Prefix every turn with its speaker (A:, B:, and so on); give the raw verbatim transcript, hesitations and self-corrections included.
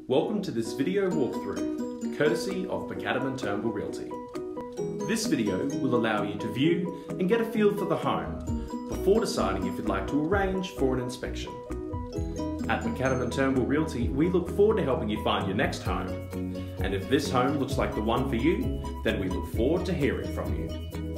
A: Welcome to this video walkthrough, courtesy of McAdam and Turnbull Realty. This video will allow you to view and get a feel for the home before deciding if you'd like to arrange for an inspection. At McAdam and Turnbull Realty, we look forward to helping you find your next home. And if this home looks like the one for you, then we look forward to hearing from you.